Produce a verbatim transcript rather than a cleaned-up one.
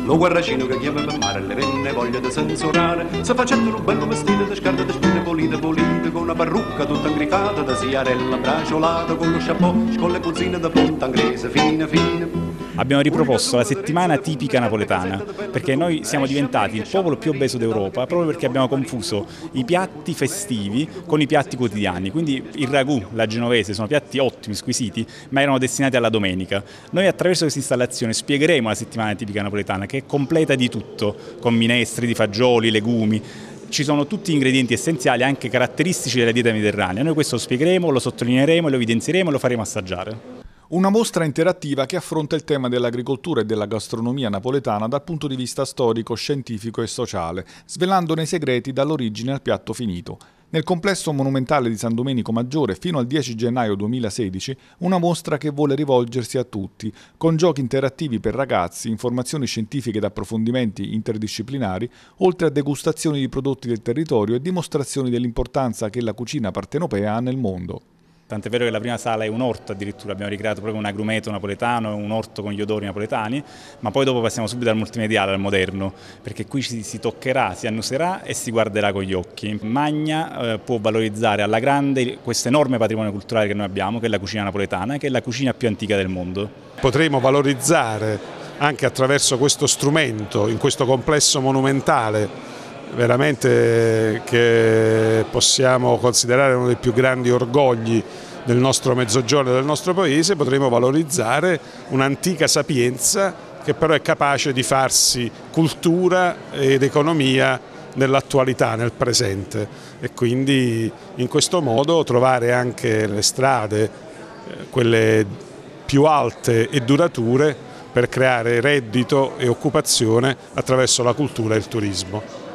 lo guarracino che chiama per mare, le renne voglia di censurare, se facendo un bello vestito di scarpe di spine polite polite, con una parrucca tutta ingrifata da siarella braciolata, con lo chapeau, con le puzzine da punta inglese fine fine. Abbiamo riproposto la settimana tipica napoletana, perché noi siamo diventati il popolo più obeso d'Europa proprio perché abbiamo confuso i piatti festivi con i piatti quotidiani. Quindi il ragù, la genovese, sono piatti ottimi, squisiti, ma erano destinati alla domenica. Noi attraverso questa installazione spiegheremo la settimana tipica napoletana, che è completa di tutto, con minestri di fagioli, legumi. Ci sono tutti gli ingredienti essenziali, anche caratteristici della dieta mediterranea. Noi questo lo spiegheremo, lo sottolineeremo, lo evidenzieremo e lo faremo assaggiare. Una mostra interattiva che affronta il tema dell'agricoltura e della gastronomia napoletana dal punto di vista storico, scientifico e sociale, svelandone i segreti dall'origine al piatto finito. Nel complesso monumentale di San Domenico Maggiore fino al dieci gennaio duemilasedici una mostra che vuole rivolgersi a tutti, con giochi interattivi per ragazzi, informazioni scientifiche ed approfondimenti interdisciplinari, oltre a degustazioni di prodotti del territorio e dimostrazioni dell'importanza che la cucina partenopea ha nel mondo. Tant'è vero che la prima sala è un orto, addirittura abbiamo ricreato proprio un agrumeto napoletano, un orto con gli odori napoletani, ma poi dopo passiamo subito al multimediale, al moderno, perché qui si, si toccherà, si annuserà e si guarderà con gli occhi. Magna eh, può valorizzare alla grande questo enorme patrimonio culturale che noi abbiamo, che è la cucina napoletana, che è la cucina più antica del mondo. Potremo valorizzare anche attraverso questo strumento, in questo complesso monumentale, veramente che possiamo considerare uno dei più grandi orgogli del nostro mezzogiorno e del nostro paese, potremo valorizzare un'antica sapienza che però è capace di farsi cultura ed economia nell'attualità, nel presente, e quindi in questo modo trovare anche le strade, quelle più alte e durature, per creare reddito e occupazione attraverso la cultura e il turismo.